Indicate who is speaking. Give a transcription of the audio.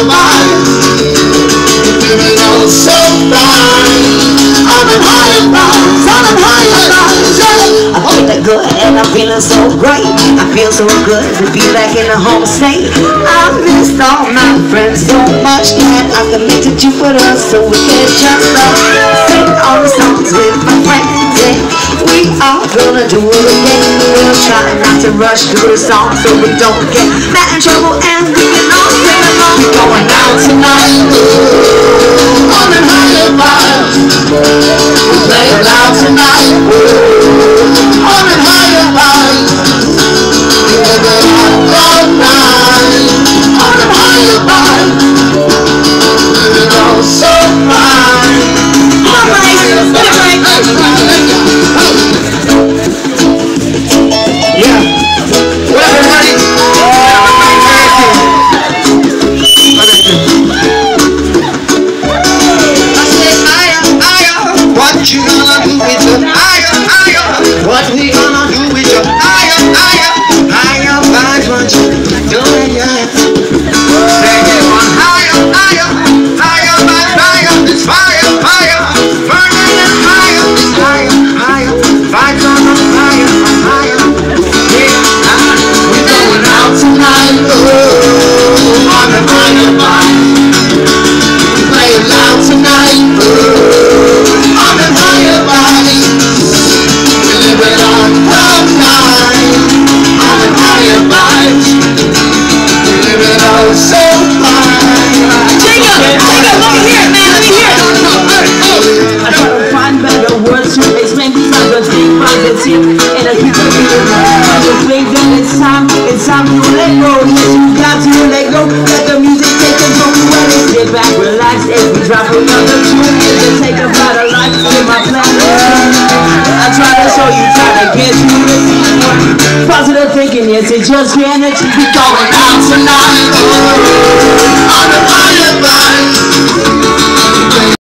Speaker 1: higher vibes. Living on so fine. On them higher vibes. On them higher vibes. Yeah.
Speaker 2: I'm feeling good and I'm feeling so great. I feel so good to be back in the home state. I missed all my friends so much that I connected you with us so we can just sing all the songs with my friends. And we are gonna do it again. We'll try not to rush through the song so we don't get mad in trouble, and we can all sing along. Going out tonight,
Speaker 1: Ooh, on them higher vibes. We play it loud tonight. Ooh, on them higher vibes. We live it out all night. On them higher vibes. Living on so fine. On them higher vibes. Yeah. Well, everybody. What you gonna do with your higher? What we gonna do with your higher vibes? What you do it, yeah. Say it one higher vibes, it's fire, burning and higher, it's higher, vibes on the higher, yeah. We're going out tonight, oh, on the higher vibes. We play it loud tonight, oh, on the higher vibes. We live it on all night, on the higher vibes. We live it all so fine.
Speaker 2: Jacob, let me hear it, man, let me hear it. I try to find better words to explain these other things, and I keep repeating the thing that it's time to let go. Yes, you got to let go. Let the music take control. When it sit back, relax, as we drop another tune, and then take a bite of life in my plan. I try to show you, try to get you to see positive thinking. Yes, it's just energy. We going out